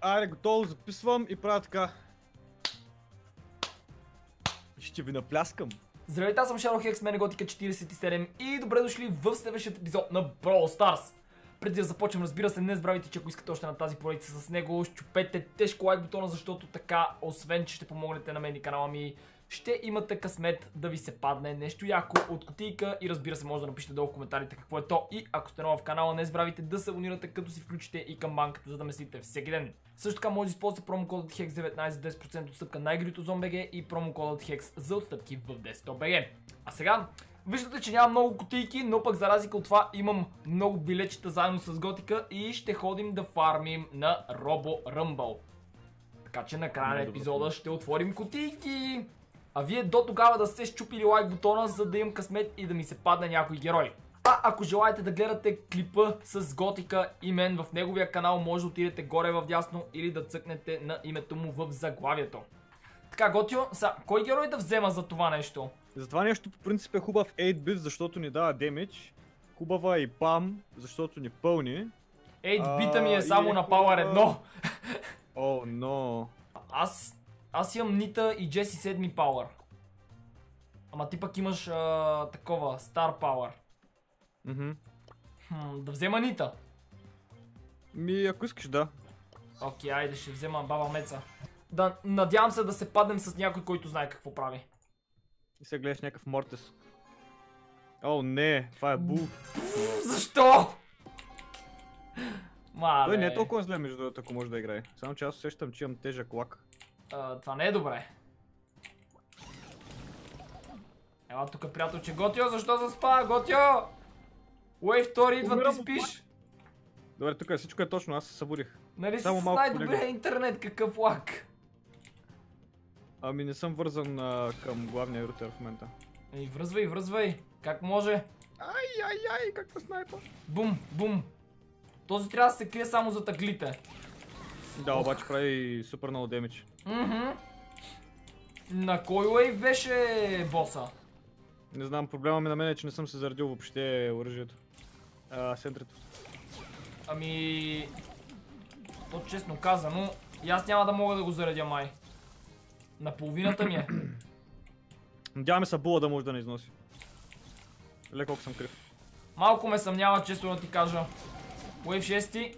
Айде, готово, записвам и правя така. Ще ви напляскам. Здравейте, аз съм Шарлок, мен е Готика 47 и добре дошли в следващия епизод на Brawl Stars. Преди да започнем, разбира се, не забравяйте, че ако искате още на тази поредица с него, щупете тежко лайк бутона, защото така, освен че ще помогнете на мен и канала ми, ще имате късмет да ви се падне нещо яко от кутийка и разбира се, може да напишете долу в коментарите какво е то. И ако сте нова в канала, не забравяйте да се абонирате, като си включите и камбанката, за да ме следите всеки ден. Също така може да използвате промокодът HEX19 за 10% отстъпка на игрите от ZomBG и промокодът HEX за отстъпки в 10BG. А сега, виждате, че няма много кутийки, но пък за разлика от това имам много билечета заедно с Готика и ще ходим да фармим на Робо Ръмбъл. Така че на края на епизода ще отворим кутийки. А вие до тогава да сте счупили лайк бутона, за да имам късмет и да ми се падне някой герой. А ако желаете да гледате клипа с Готика и мен в неговия канал, може да отидете горе в дясно или да цъкнете на името му в заглавието. Така, Готио, кой герой да взема за това нещо? За това нещо по принцип е хубав 8-бит, защото ни дава демидж. Хубава и пам, защото ни пълни. 8-бита ми е само на Power 1. О, но. Аз имам Нита и Джеси 7 Power. Ама ти пък имаш такова, Star Power. Да взема Нита. Ако искаш, да. Окей, айде ще взема баба Меца. Да, надявам се да се паднем с някой, който знае какво прави. И сега гледаш някакъв Мортис. О, не, това е Бул. Защо? Мале. Той не е толкова зле, между другото, ако може да играе. Само че аз усещам, че имам тежък лак. Това не е добре. Ела тук, приятелче. Готио, защо заспа? Готио! Уей, втори идва, ти спиш. Добре, тук всичко е точно, аз се събудих. Нали си с най-добрия интернет, какъв лак? Ами не съм вързан към главния рутер в момента. Ей, връзвай, връзвай. Как може? Ай, каква снайпа. Бум, бум. Този трябва да се крие само за таглите. Да, обаче прави супер много демидж. На кой уейв беше боса? Не знам, проблема ми на мен е, че не съм се заредил въобще оръжието. Сентрито. Ами... То честно казано, и аз няма да мога да го заредя май. На половината ми е. Надяваме се Була да може да не износи. Ле колко съм крив. Малко ме съмнява, честно да ти кажа. Уейв 6.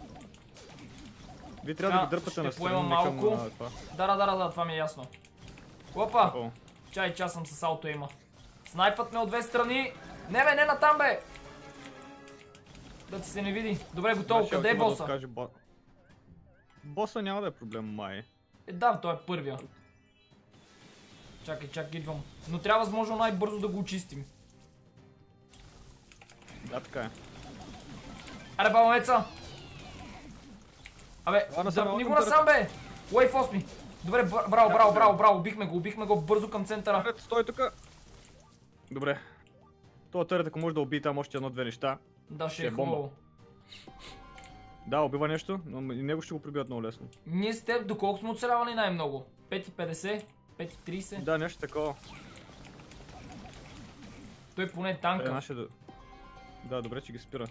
Вие трябва да ги дърпате на страни малко. Към това. Да, това ми е ясно. Опа! Чай, че аз съм с ауто има. Снайпът ме от две страни. Не бе, не натам бе! Да ти се не види. Добре, готово. Къде е боса? Боса няма да е проблем, май. Да, той е първия. Чакай, идвам. Но трябва възможно най-бързо да го очистим. Да, така е. Аре, баба Меца! Абе, дръпни го насам бе! Уейв 8! Добре, браво, убихме го бързо към центъра. Стой тука! Добре. Това търът, ако може да убие там още едно-две неща. Да, ще е хубаво. Да, убива нещо, но и него ще го прибият много лесно. Ние с теб доколко сме оцелявали най-много? 5,50? 5,30? Да, нещо такова. Той поне е танка. Да, добре, че ги спира.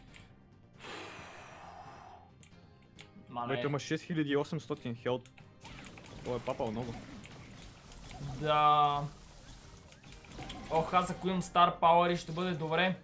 Мале. Той има 6800 хелт. Той е папал много. Да. Ох, аз ако имам Star Power ще бъде добре.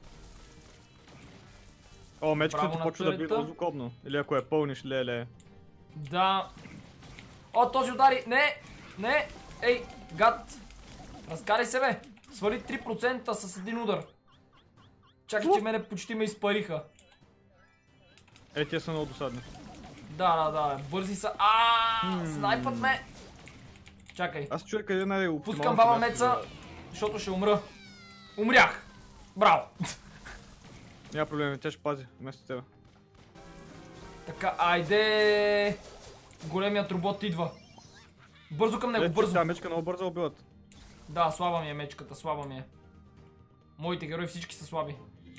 О, мечката почва да бива звукобно. Или ако я пълниш, леле. Да. О, този удари. Не. Ей, гад. Разкарай се бе. Свали 3% с един удар. Чакай, че мене почти ме изпариха. Тия са много досадни. Да, бързи са. Снайпът ме. Чакай. Аз чуя къде най-оптимално. Пускам баба Меца, защото ще умра. Умрях. Браво. Няма проблем, тя ще пази вместо тебе. Така, айде. Големият робот идва. Бързо към него, бързо. Тя мечка много бързо убиват. Да, слаба ми е мечката, слаба ми е. Моите герои всички са слаби.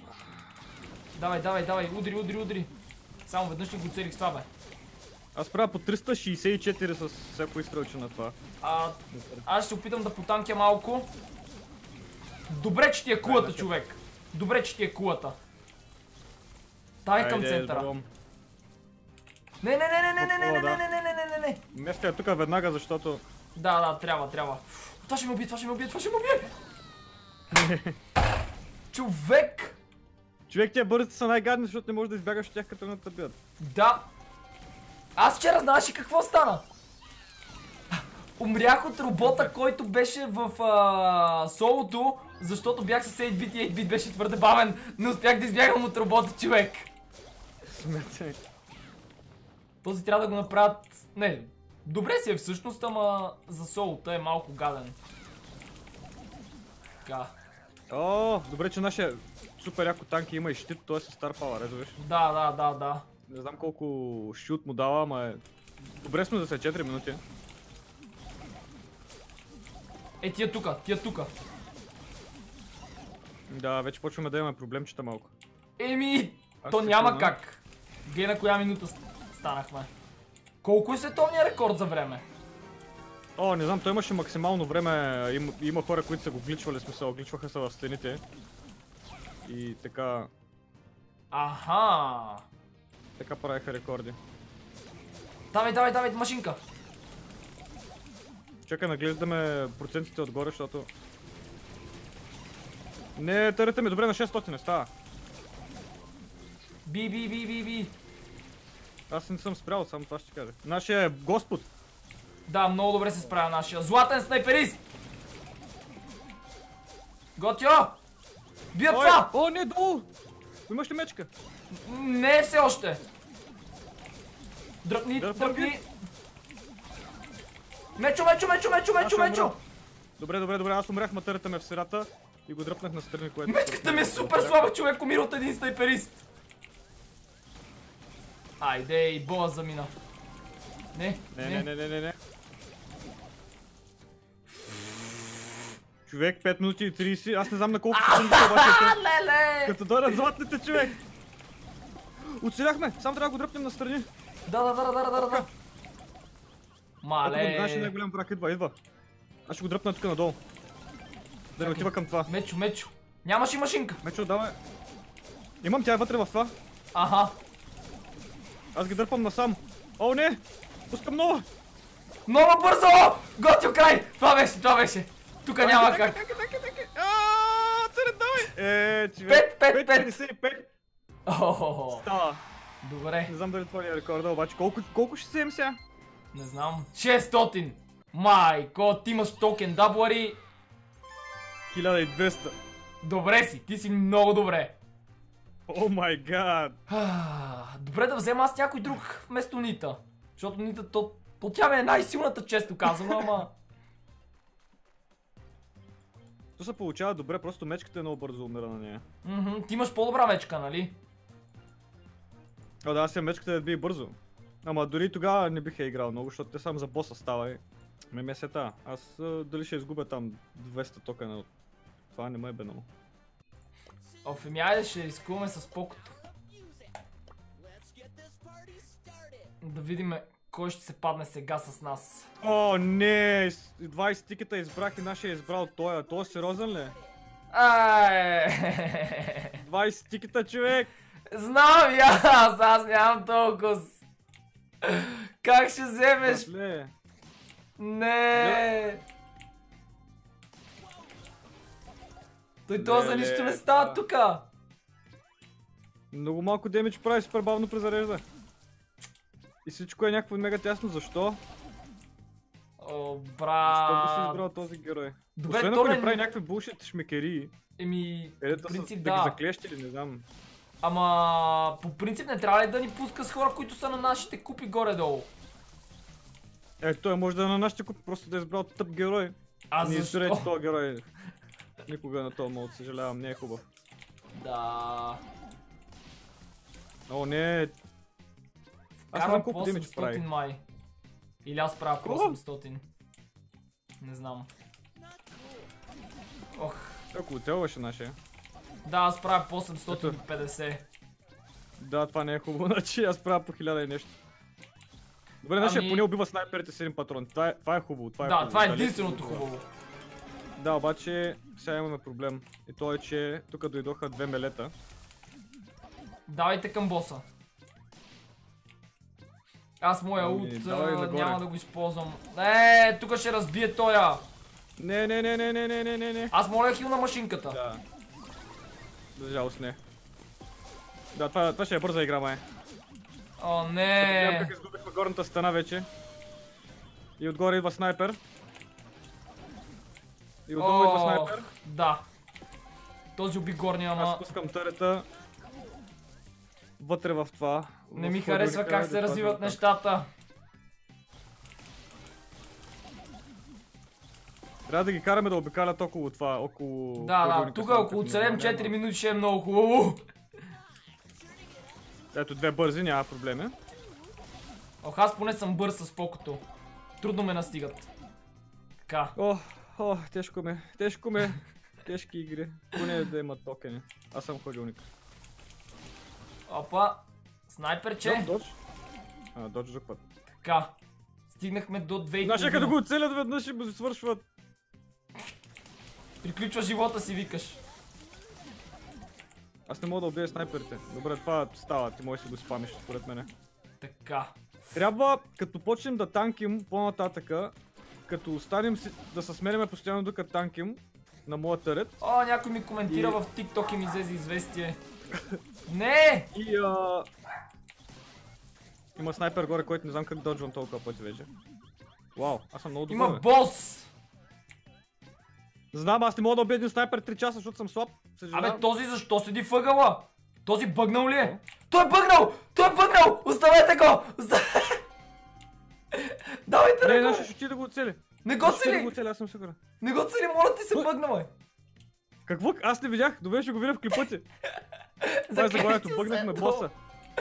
Давай, удри. Само веднъж не го целих с това, бе. Аз правя по 364 с всяко изстрелче на това. Аз ще се опитам да потанкя малко. Добре, че ти е кулата, човек. Дай към центъра. Не, не. Местя е тук веднага, защото... Да, трябва. Това ще ме убие. Човек! Човек, тия бързите са най-гадни, защото не можеш да избягаш от тях като не те бият. Да. Аз вчера знаеш ли какво стана? Умрях от робота, който беше в солото, защото бях с 8-бит и 8-бит беше твърде бавен. Не успях да избягам от робота, човек. Смете. Този трябва да го направят... Не, добре си е всъщност, ама за солота е малко гаден. Така. О, добре, че нашия супер яко танк има и щит, той е с Star Power, разбираш. Да. Не знам колко шут му дава, ама е... Добре сме за след 4 минути. Е, тия тука. Да, вече почваме да имаме проблемчета малко. Еми, Аз то се няма чудя. как. Гледай на коя минута станахме. Колко е световният рекорд за време? О, не знам, той имаше максимално време, има хора, които са го гличвали, смисъл, гличваха се в стените. И така правиха рекорди. Давай, машинка. Чакай, наглеждаме процентите отгоре, защото... Не, търете ми, добре, на 600 не става. Би. Аз не съм спрял, само това ще кажа. Нашия е Господ. Да, много добре се справя нашия. Златен снайперист! Готио! Бия това! О, не, долу! Имаш ли мечка? Не все още. Дръпни. Мечо! Добре, аз умрях, матърата ме в сирата и го дръпнах на страни, което... Мечката ми е супер слаба, човек, умира от един снайперист. Айде, и бола замина. Не. Човек, 5 минути и 30, аз не знам на колко секунди обаче. Леле! Като дойдат златните, човек! Оцеляхме, само трябва да го дръпнем настрани. Да. Мале. Нашия най-голям враг идва. Аз ще го дръпна тук надолу. Да не отива към това. Мечо. Нямаш и машинка. Мечо, давай. Имам, тя е вътре в това. Аха. Аз ги дърпам насам. О, не! Пускам нова! Много бързо! Готио край! Това беше. Тук няма как. Давай! Човек. 5. Става. Добре. Не знам дали това е рекорда, обаче колко ще се сега? Не знам. 600! Майко, ти имаш токен, да, Буари? 1200. Добре си, ти си много добре. О май гад. Добре да взема аз някой друг вместо Нита. Защото Нита, то тя ми е най-силната, често казвам, ама... То се получава добре, просто мечката е много бързо умира на нея. Ти имаш по-добра мечка, нали? О, да, аз съм мечката да би бързо. Ама дори тогава не бих я играл много, защото те само за боса става и... Ме сета. Аз дали ще изгубя там 200 токена. Това не ме е бе много. Ами айде ще рискуваме с покото. Да видим кой ще се падне сега с нас. О, не! 20 тикета избрах и нашия е избрал тоя. Той е сериозен ли? 20 тикета, човек! Знам и аз нямам толкова. Как ще вземеш? Не. Той това за нищо не става тука. Много малко демидж прави, супер бавно презарежда. И всичко е някакво мега тясно, защо? О, брат. Защо би си избрал този герой? Добре, освен ако не прави някакви булшит шмекерии. По принцип да ги заклещи или не знам. Ама по принцип не трябва ли да ни пуска с хора, които са на нашите купи горе-долу? Той може да е на нашите купи, просто да е избрал тъп герой. А не защо? избирайте този герой. Никога на този мод, съжалявам, не е хубав. Да. О, не. Аз не знам колко демидж прави. Май. Или аз правя по 800. Не знам. Ох. Ако оцелваше нашия. Да, аз правя по 850. Да, това не е хубаво, значи аз правя по 1000 и нещо. Добре, нашия поне убива снайперите с един патрон. Това е хубаво. Да, това е единственото хубаво. Да, обаче сега имаме проблем. И то е, че тук дойдоха две мелета. Давайте към боса. Аз моя Ами, ут давай нагоре. няма да го използвам. Тук ще разбие тоя. Не. Аз моля хил на машинката. Да. За жалост не. Да, това ще е бърза игра, май. О, Гледам не. как изгубихме горната стена вече. И отгоре идва снайпер. И отдолу идва снайпер. Да. Този уби горния, Аз ама пускам турета. Вътре в това. не ми в харесва хладилника, как се да развиват пазя нещата. Трябва да ги караме да обикалят около това, около... Да, хладилника, тук само около като 7-4 няма. минути ще е много хубаво. Ето, две бързи, няма проблеми. Ох, аз поне съм бърз с покото. Трудно ме настигат. Така. Тежко ме. Тежки игри. Поне да има токени. Аз съм хладилник. Опа. Снайперче. Додж. Додж друг път. Така. Стигнахме до 2,5. Значи като го оцелят веднъж и му свършват. Приключва живота си, викаш. Аз не мога да убия снайперите. Добре, това става, ти можеш да си го спамиш, според мене. Така. Трябва, като почнем да танким по-нататъка, като останем да се сменяме постоянно докато танким на моя търет. О, някой ми коментира в TikTok и ми взе за известие. Не! И има снайпер горе, който не знам как доджвам толкова пъти вече. Вау, аз съм много добър. Има бос! Знам, аз не мога да убия един снайпер 3 часа, защото съм слаб. Съжалявам. Абе, този защо седи въгъла? Този бъгнал ли е? Той е бъгнал! Той е бъгнал! Оставете го! Давайте Не, ръка! ще ти да го оцели. Не го Ще да го цели! оцели, аз съм сигурен. Не го цели, моля ти се Кой? бъгнал е! Какво? Аз не видях. Добре, ще го видя в клипа ти. Това е заглавието. Бъгнахме боса.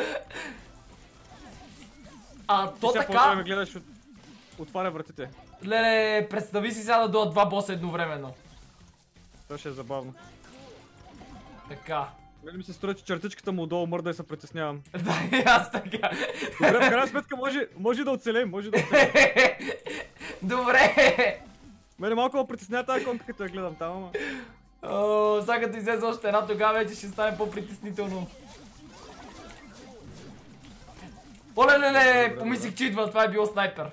То Сега така... да ме гледаш, отваря вратите. Леле, представи си сега да дойдат два боса едновременно. Това ще е забавно. Така. Мене ми се струва, че чертичката му отдолу мърда и се притеснявам. Да, и аз така. Добре, в крайна сметка може да оцелем, Добре. Мене малко ме притеснява тази конка, като я гледам там, ама... Сега като излезе още една, тогава вече ще стане по-притеснително. Оле-леле, помислих, че идва, това е било снайпер.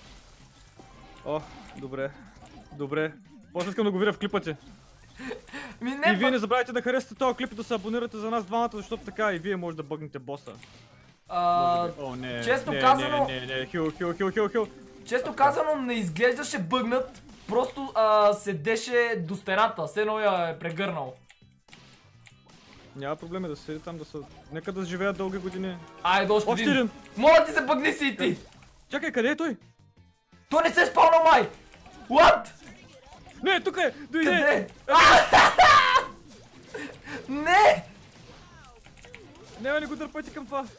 Добре. После искам да го видя в клипа ти. Не, И вие не забравяйте да харесате този клип и да се абонирате за нас двамата, защото така и вие може да бъгнете боса. О, не. Честно казано... Не, хил. Честно казано, не изглеждаше бъгнат, просто седеше до стената, все едно я е прегърнал. Няма проблеми да седи там, да са... Нека да живеят дълги години. Айде, още Още един! Моля ти се, бъгни си и ти! Чакай, къде е той? Той не се е спалнал май! What? Не, тук е! Дойде! Къде? Не! Не го дърпайте към това!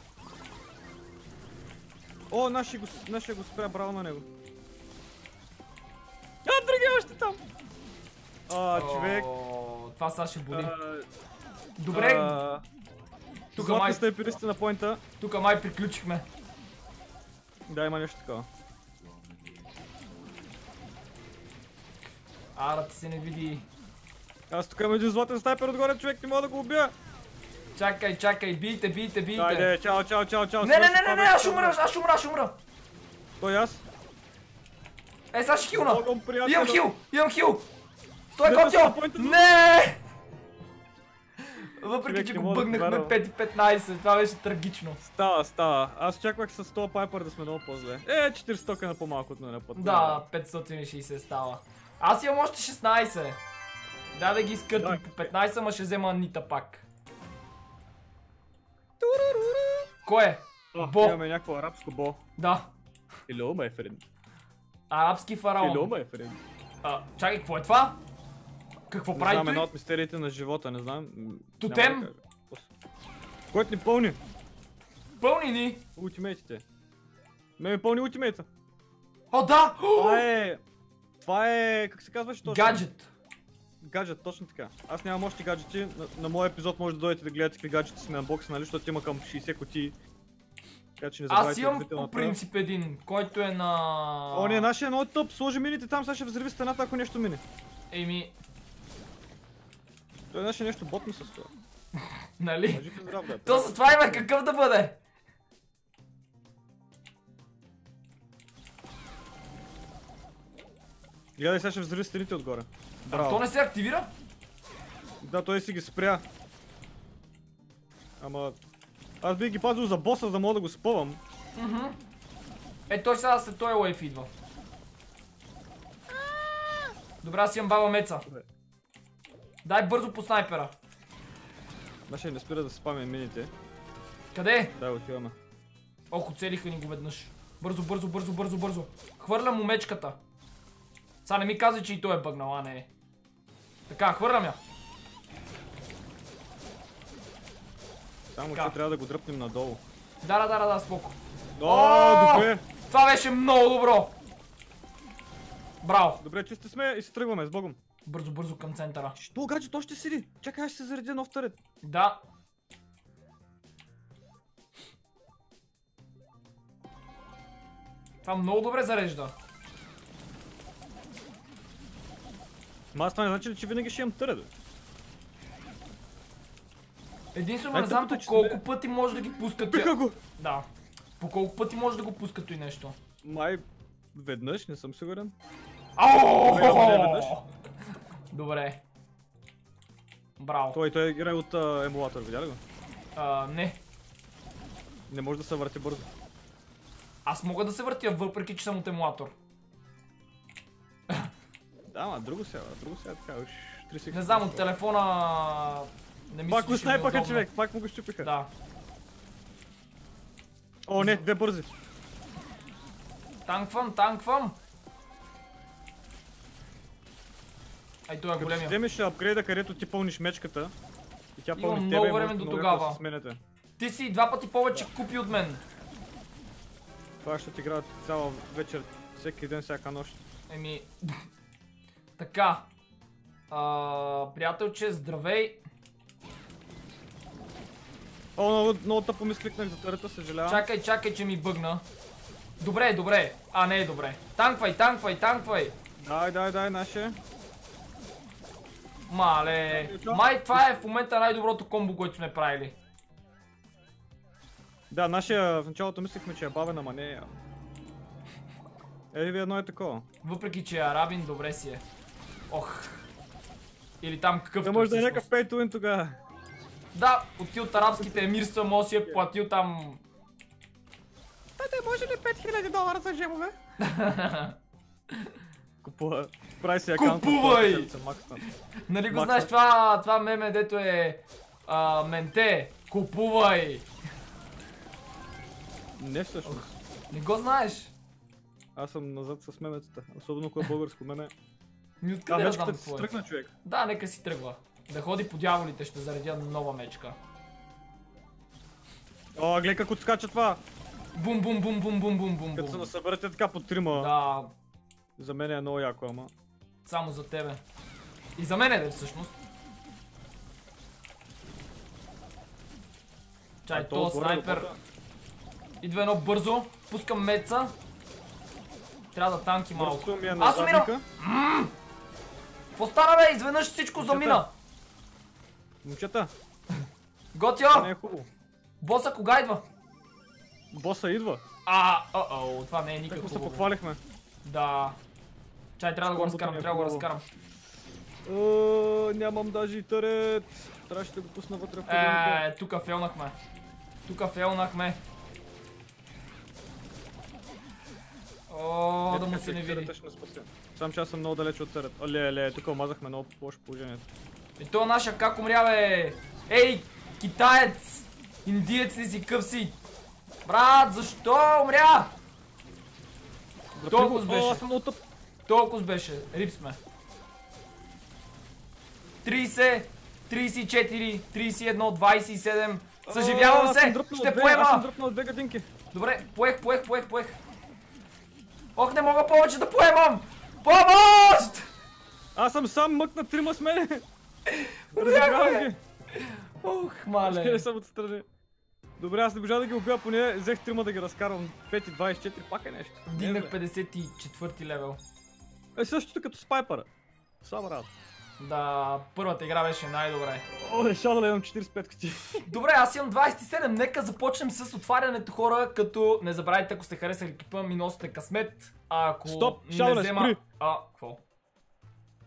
О, нашия го спря, браво на него. Другия още там! Човек. Това сега ще боли. Добре, Златни снайперисти на поинта. тук май приключихме. Да, има нещо такова. Ара ти се не види. Аз тук имам един златен снайпер отгоре, човек, не мога да го убия. Чакай, бийте. Айде, чао. Не, аз ще умра. Той аз. Сега ще хилна. Много приятел. Имам хил. Стой, Не, готио. да се Не! Въпреки, Човек, че не го мога да бъгнахме вярвам. 5-15, това беше трагично. Става. Аз очаквах с този пайпер да сме много по-зле. 400 на по-малко от мен път. Да, 560 става. Аз имам още 16. Да ги изкъртим по 15, ама ще взема Анита пак. Кой е? Бо. Имаме някакво арабско бо. Да. Hello, my friend. Арабски фараон. Hello, my friend. Чакай, какво е това? Какво Не прави знам, той? една от мистериите на живота, не знам. Тотем? Няма да кажа. Който ни пълни. Пълни ни. Ултимейтите. Ме ми пълни ултимейта. О, да! Това е... Как се казваше точно? Гаджет. Гаджет, точно така. Аз нямам още гаджети. На моя епизод може да дойдете да гледате какви гаджети сме анбоксинали, защото има към 60 кутии. Така че не забравяйте. Аз имам по принцип един, който е на... О, не, нашия е много тъп. Сложи мините там, сега ще взриви стената, ако нещо мине. Еми... Той нашия нещо ботно с това. Нали? Жив и здрав, да. То с това има какъв да бъде? Гледай, сега ще взриви стените отгоре. А Браво. то не се активира? Да, той си ги спря. Ама... Аз бих ги пазил за боса, за да мога да го спъвам. Е, той сега след този лайф идва. Добре, аз имам баба Меца. Добре. Дай бързо по снайпера. Значи не спира да спаме мините. Къде? Дай отиваме. Ох, оцелиха ни го веднъж. Бързо, бързо, бързо, бързо, бързо. Хвърлям му мечката. Сега не ми казвай, че и той е бъгнал, а не е. Така, хвърлям я. Само Така. че трябва да го дръпнем надолу. Да, споко. О, добре! Това беше много добро! Браво! Добре, чисти сме и се тръгваме, с Богом. Бързо, бързо към центъра. Що, гадже, то ще седи? Чакай, аз ще се заредя нов тарет. Да. Това много добре зарежда. Ма аз това не значи ли, че винаги ще имам тарет, бе? Единствено Ай, не знам тъпото, по че колко сме- пъти може да ги пускат. Пиха го! Да. По колко пъти може да го пускат и нещо. Май веднъж, не съм сигурен. Ау! Добре. Браво. Той играе от емулатор, видя ли го? Не. Не може да се върти бързо. Аз мога да се въртя, въпреки че съм от емулатор. Да, ма, друго сега така, уж 3 секунди. Не знам, от телефона... Не мисля, Пак че го ще ми е снайпаха, удобно. човек, пак му го щупиха. Да. О, не, две бързи. Танквам. Ай, той е Като си големия. вземеш апгрейда, където ти пълниш мечката, и тя Имам пълни много тебе, време можете до много тогава. да се сменяте. Ти си 2 пъти повече купи от мен. Това ще ти играят цяла вечер, всеки ден, всяка нощ. Еми... Така. Приятелче, здравей. О, много тъпо ми скликнах за тарета, съжалявам. Чакай, че ми бъгна. Добре. А, не е добре. Танквай. Дай, наше. Мале. Май това е в момента най-доброто комбо, което сме правили. Да, нашия в началото мислихме, че е бавен, ама не е. Ели ви едно е такова. Въпреки, че е арабин, добре си е. Ох. Или там какъвто Да може да е всъщност. някакъв pay to win тогава. Да, от арабските емирства може си е платил там... Тате, може ли $5000 за жемове? Купува. Прави си акаунт. Купувай! Макстан. Нали го Макса. знаеш това меме, дето е... менте, купувай! Не всъщност. Не го знаеш? Аз съм назад с меметата. Особено кое българско меме. Ми откъде да знам Мечката ти какво се е? тръгна, човек. Да, нека си тръгва. Да ходи по дяволите, ще заредя нова мечка. О, гледай как отскача това. Бум. Като се насъберете така по трима. Да, За мен е много яко, ама. само за тебе. И за мен е всъщност. Чай, то снайпер. Идва едно бързо, пускам меца. Трябва да танки малко. Бързото ми е на Аз умирам! задника. Какво стана, бе? Изведнъж всичко замина. Момчета, Готио! не е хубаво. Боса кога идва? Боса идва. Това не е никак Какво се хубаво. похвалихме. Да. Чай, трябва да го Комбото разкарам, ми е трябва да го хубаво. разкарам. Нямам даже и тарет. Трябваше да го пусна вътре в подобното. Тука фейлнахме. Да му се не види. Сам че аз съм много далеч от тарет. Оле, тук омазахме много лошо положението. И то наша как умря, бе? Ей, китаец! Индиец ли си, къв си? Брат, защо умря? Толкова беше. Аз съм много тъп. Толкова беше. Рип сме. 30, 34, 31, 27. Съживявам се! Ще Аз съм поема! дръпнал 2 гадинки. Добре, поех. Ох, не мога повече да поемам! Помощ! Аз съм сам мъкна трима с мене. Разигравам Разигравам ги. Ох, мале. Не съм отстрани. Добре, аз не можа да ги убия, поне взех трима да ги разкарвам. 5-24, пак е нещо. Вдигнах Не, бе. 54 левел. Същото като Спайпъра. Слава работа. Да, първата игра беше най-добре. О, решава да имам 45 кути. Добре, аз имам 27. Нека започнем с отварянето, хора, като не забравяйте, ако сте харесали клипа, ми носите късмет. А ако Стоп, не Шауле, взема... спри. Какво?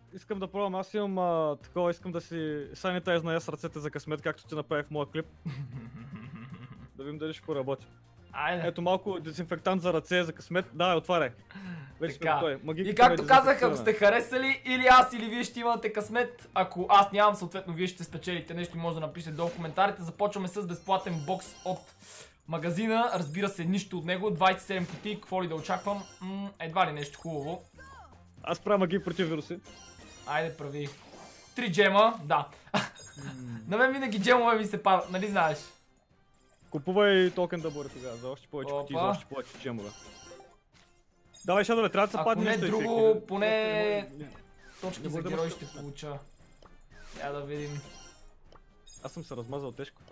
искам да пробвам, аз имам такова, искам да си санитайзна с ръцете за късмет, както ти направи в моя клип. Да видим дали ще поработи. Айде. Ето малко дезинфектант за ръце, за късмет. Давай, отваряй. Вече сме Така. готови. И както казах, ако сте харесали, или аз, или вие ще имате късмет. Ако аз нямам, съответно вие ще спечелите нещо, може да напишете долу в коментарите. Започваме с безплатен бокс от магазина. Разбира се, нищо от него. 27 кутии, какво ли да очаквам? Едва ли нещо хубаво. Аз правя магии против вируси. Айде, прави. 3 джема, да. На мен винаги джемове ми се падат, нали знаеш? Купувай токен да бъде тогава, за още повече кутии, за още повече джемове. Давай, Шадове, трябва да се падне нещо. Ако не друго, поне Не точки може за да герой бъде ще точно. получа. Я да видим. Аз съм се размазал тежко.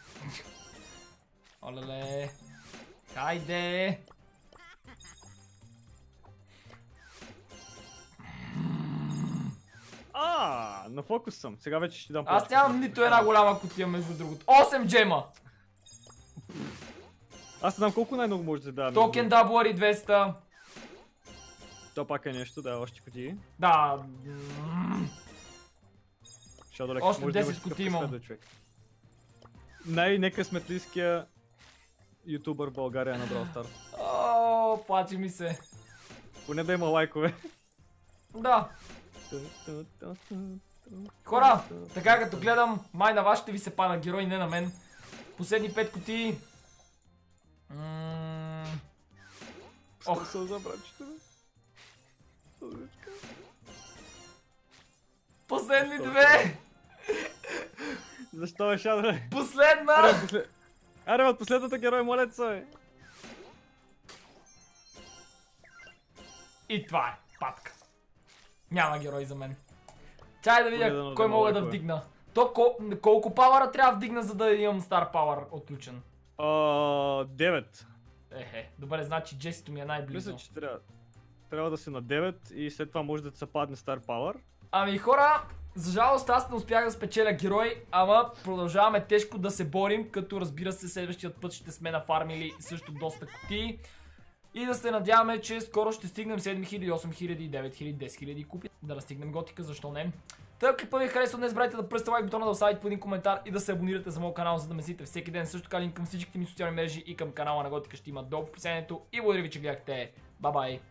Олеле. Хайде. На фокус съм. Сега вече ще ти дам Аз нямам нито една голяма кутия между другото. 8 джема. Аз не знам колко най-много може да дам. Токен даблари 200. То пак е нещо, да, още кутии. Да. Шадолек, Още може да 10 имаш такъв кутии имам. късмет, бе, човек. Най-некъсметлийския ютубър в България на Brawl Stars. О, плачи ми се. Поне да има лайкове. Да. Хора, така като гледам, май на вас ще ви се пада герой, не на мен. Последни 5 кутии. Ох. Сълза, братчето. Сълзичка. Последни 2. Защо бе, Шадоле? Последна. Аре, от последната герой, моля се, бе. И това е. Патка. Няма герой за мен. Чай да видя Погледано кой да мога да лайкове. вдигна. То колко пауъра трябва да вдигна, за да имам Star Power отключен? 9. Добре, значи Джесито ми е най-близо. Мисля, че трябва да си на 9 и след това може да ти се падне Star Power. Ами хора, за жалост аз не успях да спечеля герой, ама продължаваме тежко да се борим, като разбира се следващият път ще сме нафармили също доста кутии. И да се надяваме, че скоро ще стигнем 7000, 8000, 9000, 10 000 купи. Да настигнем готика, защо не? Та клипът ви харесва, не забравяйте да пръсте лайк бутона, да оставите по един коментар и да се абонирате за моят канал, за да ме следите всеки ден. Също така линк към всичките ми социални мрежи и към канала на Готика ще има долу в описанието. И благодаря ви, че гледахте. Бай-бай!